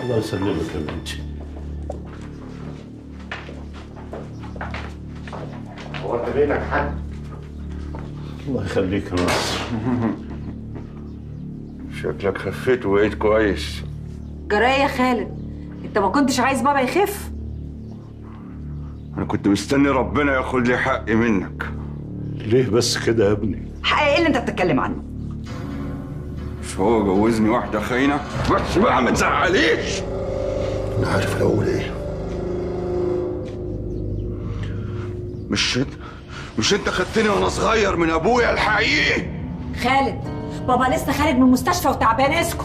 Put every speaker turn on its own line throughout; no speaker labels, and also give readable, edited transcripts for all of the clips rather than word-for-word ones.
الله يسلمك يا بنتي.
هو انت بيتك حد؟
الله يخليك يا ناصر.
شكلك خفيت وبقيت كويس.
جرايه يا خالد، انت ما كنتش عايز بابا يخف؟
انا كنت مستني ربنا ياخد لي حقي منك.
ليه بس كده يا ابني؟
حق ايه اللي انت بتتكلم عنه؟
مش هو جوزني واحدة خاينة؟ بس بقى ما تزعليش.
انا عارف انا اقول ايه.
مش انت خدتني وانا صغير من ابويا الحقيقي؟
خالد، بابا لسه خارج من المستشفى وتعبان، اسكت.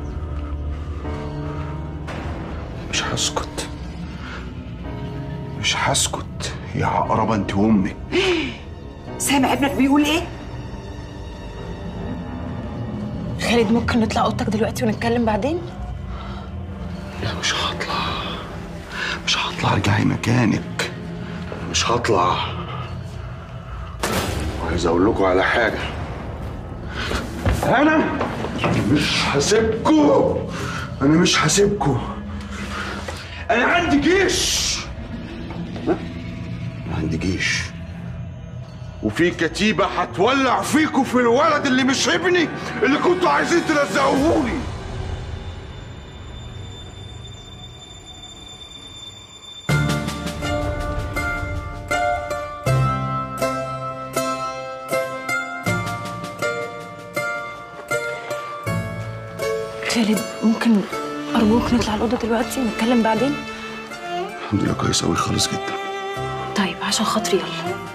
مش هسكت، مش هسكت يا عقربة انت وامك.
سامع ابنك بيقول ايه؟
خالد ممكن نطلع اوضتك دلوقتي ونتكلم بعدين؟
لا مش هطلع ارجعي مكانك. مش هطلع. وعايز اقول لكم على حاجة. انا مش هسيبكم. انا عندي جيش. انا عندي جيش وفي كتيبة هتولع فيكوا في الولد اللي مش ابني اللي كنتوا عايزين تلزقوهولي.
خالد ممكن ارجوك نطلع الاوضه دلوقتي ونتكلم بعدين؟
الحمد لله كويس قوي خالص جدا.
طيب عشان خاطري يلا.